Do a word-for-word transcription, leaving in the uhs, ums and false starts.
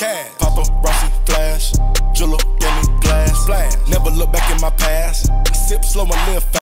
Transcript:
cash. Paparazzi flash, Jewel gave me glass. Flash. Never look back in my past. Sip slow and live fast.